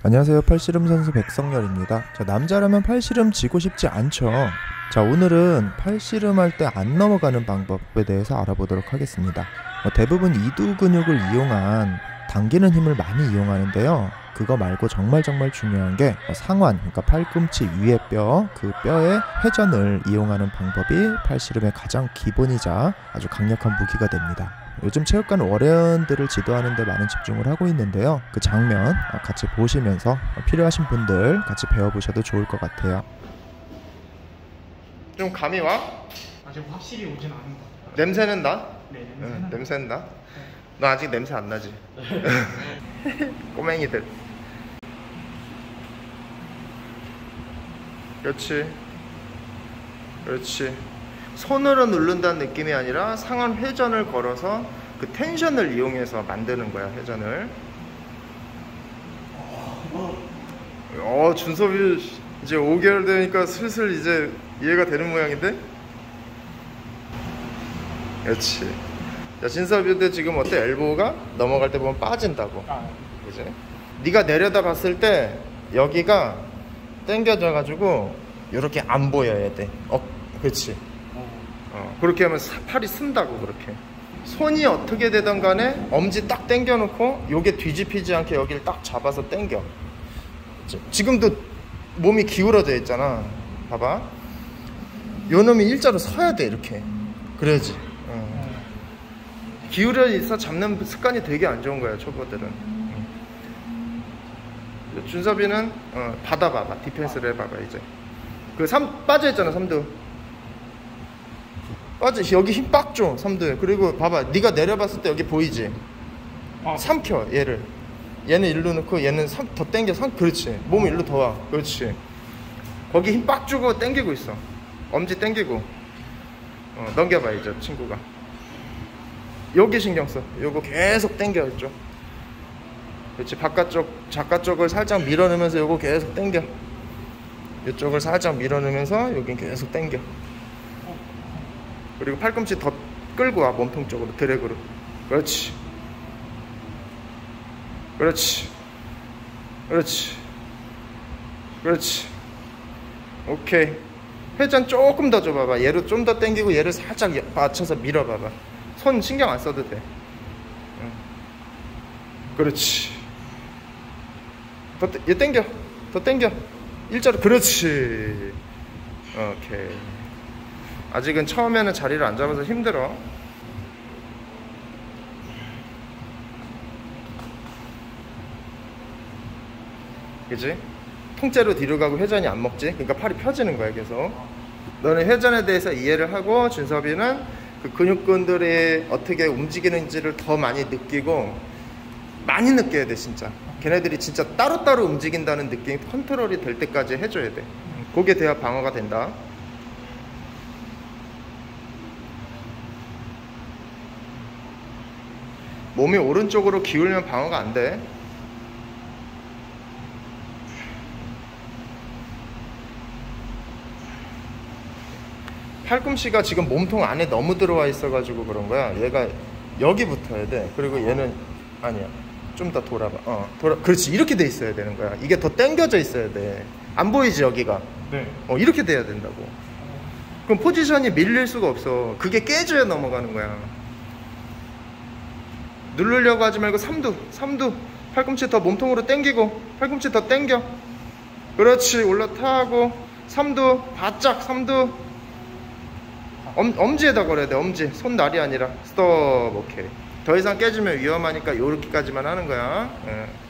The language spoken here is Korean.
안녕하세요. 팔씨름 선수 백성열입니다. 자, 남자라면 팔씨름 지고 싶지 않죠. 자, 오늘은 팔씨름 할 때 안 넘어가는 방법에 대해서 알아보도록 하겠습니다. 대부분 이두 근육을 이용한 당기는 힘을 많이 이용하는데요. 그거 말고 정말 중요한 게 상완, 그러니까 팔꿈치 위의 뼈, 그 뼈의 회전을 이용하는 방법이 팔씨름의 가장 기본이자 아주 강력한 무기가 됩니다. 요즘 체육관 월요원들을 지도하는 데 많은 집중을 하고 있는데요. 그 장면 같이 보시면서 필요하신 분들 같이 배워보셔도 좋을 것 같아요. 좀 감이 와? 아직 확실히 오진 않은 것 같아요. 냄새는 나? 네, 냄새는 나? 너 아직 냄새 안 나지? 꼬맹이들. 그렇지. 손으로 누른다는 느낌이 아니라 상완 회전을 걸어서 그 텐션을 이용해서 만드는 거야, 회전을. 준섭이 이제 5개월 되니까 슬슬 이제 이해가 되는 모양인데? 그렇지. 자, 진섭이도 지금 어때? 엘보가 넘어갈 때 보면 빠진다고. 그지? 네가 내려다 봤을 때 여기가 당겨져 가지고 이렇게 안 보여야 돼. 그렇지. 그렇게 하면 팔이 쓴다고. 그렇게 손이 어떻게 되든 간에 엄지 딱 당겨 놓고 요게 뒤집히지 않게 여기를 딱 잡아서 당겨. 지금도 몸이 기울어져 있잖아. 봐봐, 요 놈이 일자로 서야 돼. 이렇게. 그래야지. 기울여 있어 잡는 습관이 되게 안 좋은 거야, 초보들은. 준섭이는 받아봐봐. 디펜스를 해봐봐. 이제 그 빠져있잖아. 삼두 빠져. 여기 힘 빡 줘. 삼두. 그리고 봐봐, 네가 내려봤을 때 여기 보이지? 삼켜. 얘는 일로 넣고 얘는 더 당겨. 그렇지. 몸 일로 더 와. 그렇지. 거기 힘 빡 주고 당기고 있어. 엄지 당기고. 넘겨봐. 이제 친구가 여기 신경 써. 요거 계속 당겨. 있죠. 그렇지. 바깥쪽을 살짝 밀어넣으면서 요거 계속 당겨. 이쪽을 살짝 밀어넣으면서 여긴 계속 당겨. 그리고 팔꿈치 더 끌고 와. 몸통 쪽으로 드래그로. 그렇지. 오케이. 회전 조금 더 줘봐봐. 얘를 좀 더 당기고 얘를 살짝 맞춰서 밀어봐봐. 손 신경 안 써도 돼. 그렇지. 얘 당겨. 더 당겨. 일자로. 그렇지. 오케이. 아직은 처음에는 자리를 안 잡아서 힘들어. 그치? 통째로 뒤로 가고 회전이 안 먹지? 그러니까 팔이 펴지는 거야, 계속. 너는 회전에 대해서 이해를 하고, 준섭이는 그 근육근들이 어떻게 움직이는지를 더 많이 느끼고, 많이 느껴야 돼, 진짜. 걔네들이 진짜 따로따로 움직인다는 느낌이 컨트롤이 될 때까지 해줘야 돼. 그게 돼야 방어가 된다. 몸이 오른쪽으로 기울면 방어가 안 돼. 팔꿈치가 지금 몸통 안에 너무 들어와 있어가지고 그런 거야. 얘가 여기 붙어야 돼. 그리고 얘는 아니야. 좀 더 돌아봐. 그렇지. 이렇게 돼 있어야 되는 거야. 이게 더 당겨져 있어야 돼. 안 보이지, 여기가? 네. 이렇게 돼야 된다고. 그럼 포지션이 밀릴 수가 없어. 그게 깨져야 넘어가는 거야. 누르려고 하지 말고 삼두. 팔꿈치 더 몸통으로 당기고, 팔꿈치 더 당겨. 그렇지. 올라타고, 삼두 바짝. 삼두 엄지에다 걸어야 돼. 엄지. 손날이 아니라. 스톱. 오케이. 더 이상 깨지면 위험하니까 요렇게까지만 하는 거야.